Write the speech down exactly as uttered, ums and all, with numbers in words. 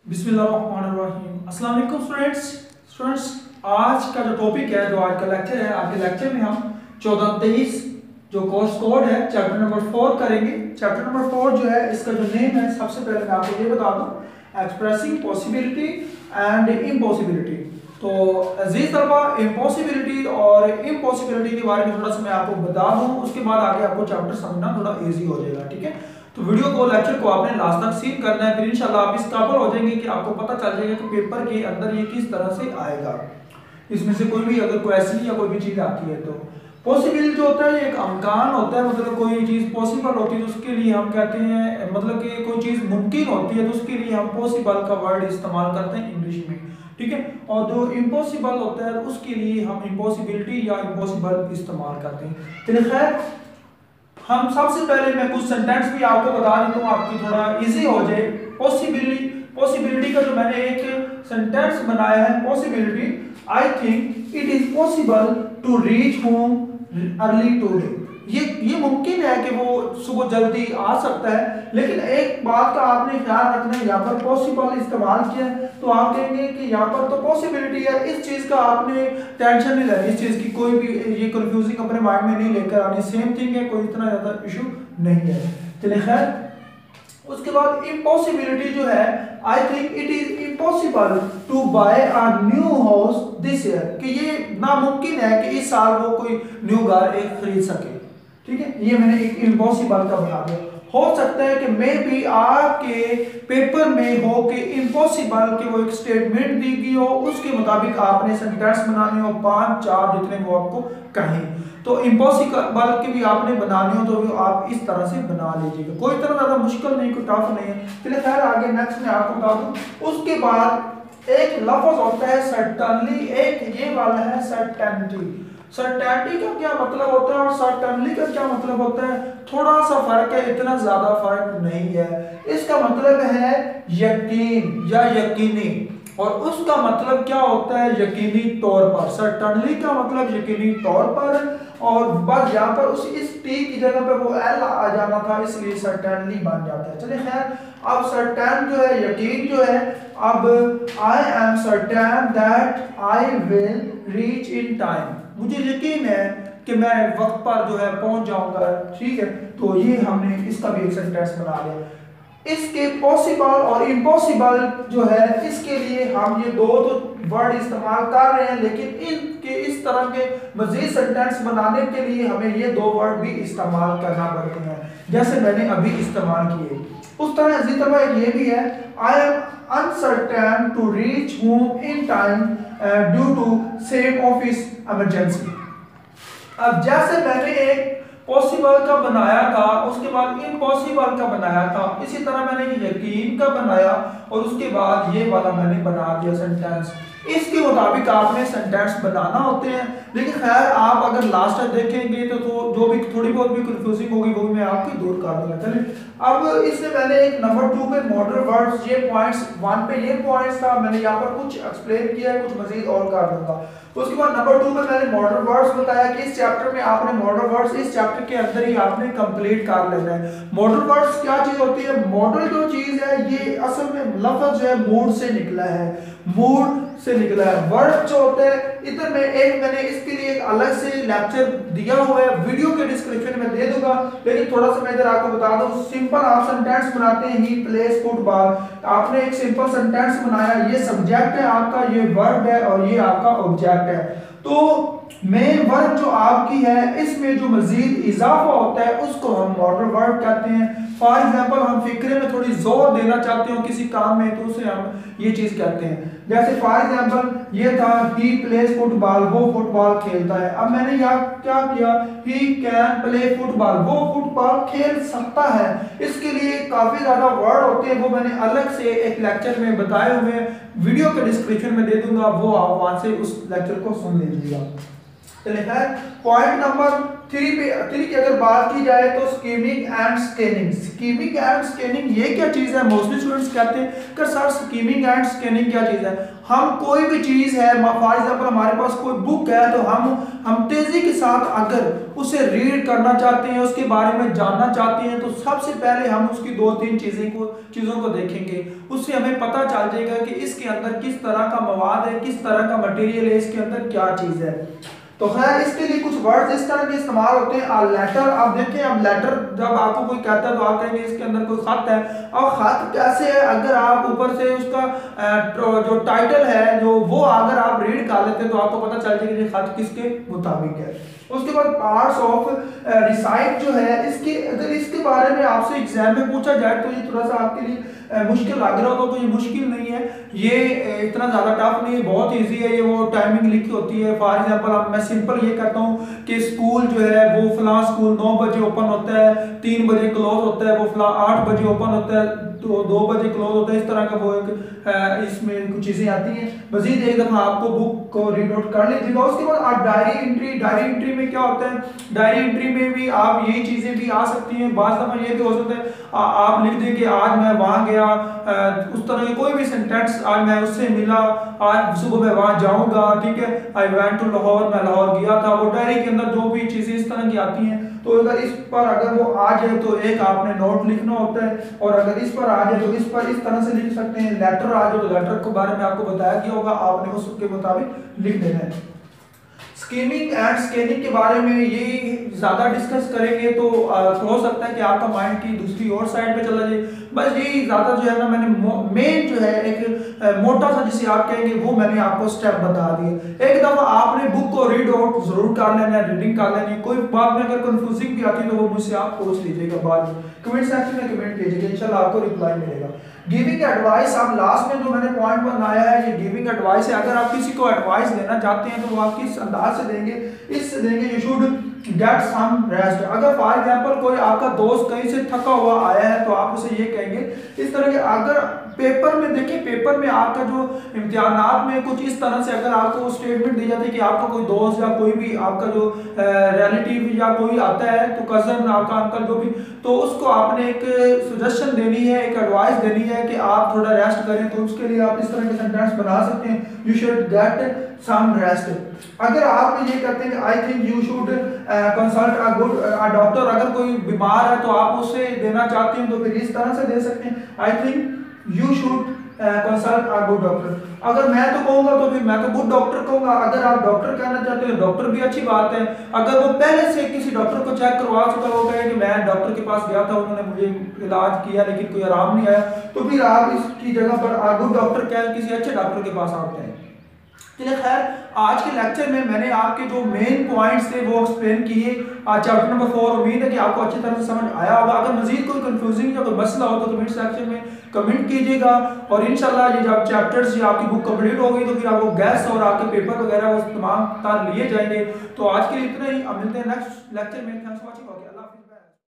बिस्मिल्लाहिर्रहमानिर्रहीम। अस्सलाम वालेकुम स्टूडेंट्स स्टूडेंट्स आज का जो टॉपिक है, जो आज का लेक्चर है, आज के लेक्चर में हम चौदह तेईस जो कोर्स कोड है चैप्टर नंबर फोर करेंगे। चैप्टर नंबर फोर जो है, इसका जो नेम है, सबसे पहले मैं आपको ये बता दूं, एक्सप्रेसिंग पॉसिबिलिटी एंड इम्पॉसिबिलिटी। तो अजीज तलबा, इम्पॉसिबिलिटी और इम्पॉसिबिलिटी के बारे में थोड़ा सा मैं आपको बता दूं, उसके बाद आगे आपको चैप्टर समझना थोड़ा ईजी हो जाएगा। ठीक है, तो वीडियो को लेक्चर को आपने लास्ट तक सीन करना है, फिर इंशाल्लाह आप इस काबिल हो जाएंगे कि आपको पता चल जाएगा कि पेपर के अंदर ये किस तरह से आएगा। इसमें से कोई भी अगर क्वेश्चन या कोई भी चीज आती है तो पॉसिबल जो होता है एक अमकान होता है, मतलब कोई चीज पॉसिबल होती है तो उसके लिए हम कहते हैं, मतलब कि कोई चीज मुमकिन होती है तो उसके लिए हम पॉसिबल का वर्ड इस्तेमाल करते हैं इंग्लिश में। ठीक है, और जो इम्पॉसिबल होता है उसके लिए हम इम्पॉसिबिलिटी या इम्पॉसिबल इस्तेमाल करते हैं। चलिए खैर, हम सबसे पहले मैं कुछ सेंटेंस भी आपको बता देता हूँ, आपकी थोड़ा इजी हो जाए। पॉसिबिलिटी पॉसिबिलिटी का जो मैंने एक सेंटेंस बनाया है, possibility, I think it is possible to reach home early today. ये ये मुमकिन है कि वो सुबह जल्दी आ सकता है, लेकिन एक बात का आपने ख्याल रखना है, यहाँ पर पॉसिबल इस्तेमाल किया है तो आप कहेंगे कि यहाँ पर तो पॉसिबिलिटी है, इस चीज का आपने टेंशन नहीं लेनी, इस चीज की कोई भी ये कंफ्यूजिंग अपने माइंड में नहीं लेकर आनी, सेम थिंग है, कोई इतना ज्यादा इशू नहीं है। चलिए खैर, उसके बाद इम्पॉसिबिलिटी जो है, I think it is impossible to buy a new house this year, कि ये नामुमकिन है कि इस साल वो कोई न्यू घर एक खरीद सके। ठीक है, ये मैंने एक इम्पॉसिबल का बना दिया। हो सकता है कि मे भी आपके पेपर में हो कि इम्पॉसिबल के वो एक स्टेटमेंट दी गई हो, उसके मुताबिक आपने सेंटेंस बनाने हो, पांच चार जितने वो आपको कहें, तो इम्पॉसिबल की भी आपने बनानी हो तो भी आप इस तरह से बना लीजिएगा, कोई तरह ज्यादा मुश्किल नहीं, कोई टफ नहीं है। चलिए खैर, आगे नेक्स्ट में आपको बता दूं। उसके बाद एक लफ्ज होता है सर्टेनली, एक ये वाला है सर्टेनिटी। सर्टेनिटी का क्या मतलब होता है और सर्टेनली का क्या मतलब होता है, थोड़ा सा फर्क है, इतना ज्यादा फर्क नहीं है। इसका मतलब है यकीन या यकीनी, और उसका मतलब क्या होता है, यकीनी तौर पर। सर्टेनली का मतलब यकीनी तौर पर, और बस यहाँ पर उस इस टी की जगह पे वो एल आ जाना था, इसलिए सर्टेनली बन जाता है। चलिए खैर, अब सर्टेन जो है, यकीन जो है, अब I am certain that I will reach in time, मुझे यकीन है कि मैं वक्त पर जो है पहुंच जाऊंगा। ठीक है, तो ये हमने इसका भी एक सेंटेंस बना लिया। इसके पॉसिबल और इम्पॉसिबल जो है, इसके लिए हम ये दो तो वर्ड इस्तेमाल कर रहे हैं, लेकिन इनके इस तरह के मजीद सेंटेंस बनाने के लिए हमें ये दो वर्ड भी इस्तेमाल करना पड़ते हैं, जैसे मैंने अभी इस्तेमाल किए। उस तरह इसी तरह ये भी है, I am uncertain to reach home in time due to same office emergency. अब जैसे मैंने एक पॉसिबल का बनाया था, उसके बाद इम्पॉसिबल का बनाया था, इसी तरह मैंने यकीन का बनाया और उसके बाद ये वाला मैंने बना दिया सेंटेंस। इसके मुताबिक आपने सेंटेंस बनाना होते हैं। लेकिन खैर, आप अगर लास्ट तक देखेंगे तो, तो जो भी थोड़ी बहुत भी कंफ्यूजिंग होगी वो भी मैं आपकी दूर कर दूंगा। चलिए, अब इसमें मैंने एक नंबर टू पे मॉडल वर्ड्स, ये पॉइंट्स वन पे ये पॉइंट्स था, मैंने यहाँ पर कुछ एक्सप्लेन किया है, कुछ मजीद और कर दूंगा। उसके बाद नंबर टू में मैंने मॉडल वर्ड्स बताया कि इस चैप्टर में आपने मॉडल वर्ड्स इस चैप्टर के अंदर ही आपने कंप्लीट कर लेना है। मॉडल वर्ड्स क्या चीज होती है, मॉडल जो चीज है ये असल में लफ्ज जो है मूड से निकला है, मूड से निकला है। वर्ड जो होते हैं, इधर में एक मैंने इसके लिए एक अलग से लेक्चर दिया हुआ है, वीडियो के डिस्क्रिप्शन में दे दूंगा, लेकिन थोड़ा सा मैं इधर आपको बता दूं। सिंपल आप सेंटेंस बनाते हैं, ही प्लेस फुटबॉल, आपने एक सिंपल सेंटेंस बनाया, ये सब्जेक्ट है आपका, ये वर्ब है और ये आपका ऑब्जेक्ट है। तो मेन वर्ब जो आपकी है, इसमें जो मजीद इजाफा होता है उसको हम मॉडल वर्ब कहते हैं। फॉर एग्जांपल, हम फिक्रे में थोड़ी जोर देना चाहते हो किसी काम में तो उसे हम ये चीज कहते हैं। जैसे फॉर एग्जांपल ये था, ही प्लेस फुटबॉल, वो फुटबॉल खेलता है। अब मैंने यहाँ क्या किया, ही कैन प्ले फुटबॉल, वो फुटबॉल खेल सकता है। इसके लिए काफी ज्यादा वर्ड होते हैं, वो मैंने अलग से एक लेक्चर में बताए हुए हैं, वीडियो के डिस्क्रिप्शन में दे दूंगा, वो आप वहां से उस लेक्चर को सुन लीजिएगा। चलिए है पॉइंट नंबर थ्री पे थ्री की अगर बात की जाए तो skimming and scanning. Skimming and scanning ये क्या चीज़ है? मोस्टली स्टूडेंट्स कहते हैं कि सर स्कीमिंग एंड स्कैनिंग क्या चीज़ है? हम कोई भी चीज़ है, फॉर एग्जाम्पल हमारे पास कोई बुक है तो हम हम तेज़ी के साथ अगर उसे रीड करना चाहते हैं, उसके बारे में जानना चाहते हैं, तो सबसे पहले हम उसकी दो तीन चीज़ें को चीज़ों को देखेंगे। उससे हमें पता चल जाएगा कि इसके अंदर किस तरह का मवाद है, किस तरह का मटेरियल है, इसके अंदर क्या चीज़ है। तो खैर इसके लिए कुछ वर्ड्स इस तरह के इस्तेमाल होते हैं। आ लेटर, आप देखें अब लेटर जब आपको कोई कहता है तो आप कहेंगे इसके अंदर कोई खत है। और खत कैसे है? अगर आप ऊपर से उसका जो टाइटल है जो वो अगर आप रीड कर लेते हैं तो आपको पता चल जाएगा कि खत किसके मुताबिक है। उसके बाद पार्ट्स ऑफ रिसाइट जो है, इसके अगर इसके बारे में आपसे एग्जाम में पूछा जाए तो ये थोड़ा सा आपके लिए मुश्किल लग रहा होगा, तो ये मुश्किल नहीं है, ये इतना ज़्यादा टफ नहीं है, बहुत इजी है। ये वो टाइमिंग लिखी होती है। फॉर एग्जांपल अब मैं सिंपल ये कहता हूँ कि स्कूल जो है वो फलां स्कूल नौ बजे ओपन होता है, तीन बजे क्लोज होता है, वो फलां आठ बजे ओपन होता है, तो दो बजे क्लोज होता है। इस तरह का वो एक इसमें कुछ चीज़ें आती हैं। मजीद एक दफ़ा आपको बुक को रीड आउट कर लीजिएगा। उसके बाद आप डायरी एंट्री, डायरी एंट्री में क्या होता है? डायरी एंट्री में भी आप यही चीज़ें भी आ सकती हैं। बात दफ़ा ये भी हो सकता है आ, आप लिख दें कि आज मैं वहाँ गया, उस तरह के कोई भी सेंटेंस, आज मैं उससे मिला, आज सुबह मैं वहाँ जाऊँगा, ठीक है, आई वेंट टू लाहौर, मैं लाहौर गया था। वो डायरी के अंदर जो भी चीज़ें इस तरह की आती हैं, तो अगर इस पर अगर वो आ जाए तो एक आपने नोट लिखना होता है, और अगर इस पर आ जाए तो इस पर इस तरह से लिख सकते हैं। लेटर आ जाए तो लेटर के बारे में आपको बताया गया होगा, आपने उसके मुताबिक लिख देना है। स्कीमिंग एंड स्कैनिंग के बारे में ये ज़्यादा डिस्कस करेंगे तो आ, हो सकता है कि आपका माइंड की दूसरी और साइड पे चला जाए। बस यही ज़्यादा जो है ना, मैंने मेन जो है एक आ, मोटा सा जिसे आप कहेंगे वो मैंने आपको स्टेप बता दिए। एक दफ़ा आपने बुक को रीड आउट ज़रूर कर लेना है, रीडिंग कर लेनी है। कोई बात में अगर कंफ्यूजिंग भी आती है तो वो मुझसे आप पूछ लीजिएगा, बाद में कमेंट सेक्शन में कमेंट कीजिएगा, इंशाल्लाह आपको रिप्लाई मिलेगा। गिविंग एडवाइस, आप लास्ट में जो मैंने पॉइंट बनाया है ये गिविंग एडवाइस है। अगर आप किसी को एडवाइस देना चाहते हैं तो वो आप किस अंदाज से देंगे? इससे देंगे you should get some rest. अगर फॉर एग्जांपल कोई आपका दोस्त कहीं से थका हुआ आया है तो आप उसे ये कहेंगे इस तरह के, अगर पेपर में देखिए, पेपर में आपका जो इम्तिहानात में कुछ इस तरह से अगर आपको स्टेटमेंट दी जाती है कि आपका कोई दोस्त या कोई भी आपका जो रिलेटिव या कोई आता है, तो कजन, आपका अंकल, जो भी, तो उसको आपने एक सजेशन देनी है, एक एडवाइस देनी है कि आप थोड़ा रेस्ट करें। तो उसके लिए आप इस तरह के सेंटेंस बना सकते हैं, you should get some rest. अगर आप ये कहते हैं कि I think you should consult a good a doctor, अगर कोई बीमार है तो आप उससे देना चाहते हैं तो फिर इस तरह से दे सकते हैं, I think you should consult a good doctor. अगर मैं तो कहूँगा तो फिर मैं तो गुड डॉक्टर कहूँगा। अगर आप डॉक्टर कहना चाहते हैं डॉक्टर भी अच्छी बात है। अगर वो पहले से किसी डॉक्टर को चेक करवा चुका, वो कहे कि मैं डॉक्टर के पास गया था, उन्होंने मुझे इलाज किया लेकिन कोई आराम नहीं आया, तो फिर आप इसकी जगह पर गुड डॉक्टर कहें, किसी अच्छे डॉक्टर के पास आप कहें। चलिए खैर, आज के लेक्चर में मैंने आपके जो मेन पॉइंट्स थे वो एक्सप्लेन किए चैप्टर नंबर फोर। उम्मीद है कि आपको अच्छी तरह से समझ आया होगा। अगर मजीद कोई कंफ्यूजिंग या कोई मसला हो तो कमेंट सेक्शन में कमेंट कीजिएगा, और इंशाल्लाह ये जब चैप्टर्स या आपकी बुक कंप्लीट होगी तो फिर आपको गैस और आपके पेपर वगैरह वो तमाम तार लिए जाएंगे। तो आज के लिए इतना ही, अब मिलते हैं नेक्स्ट लेक्चर में। Thanks for watching. अल्लाह हाफिज़।